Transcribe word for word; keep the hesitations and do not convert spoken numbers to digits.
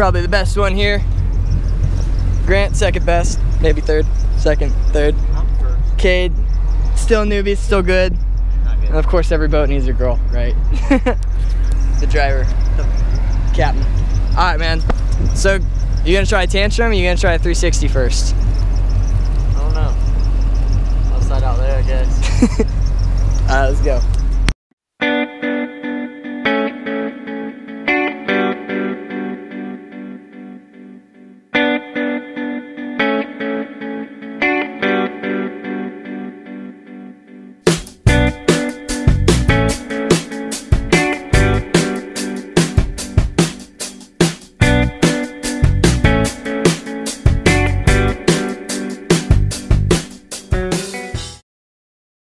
probably the best one here. Grant, second best, maybe third, second, third. I'm first. Cade, still newbie, still good. Not good. And of course, every boat needs a girl, right? The driver, the captain. All right, man. So, you gonna try tantrum? Or you gonna try three sixty first? I don't know. Outside out there, I guess. All right, let's go.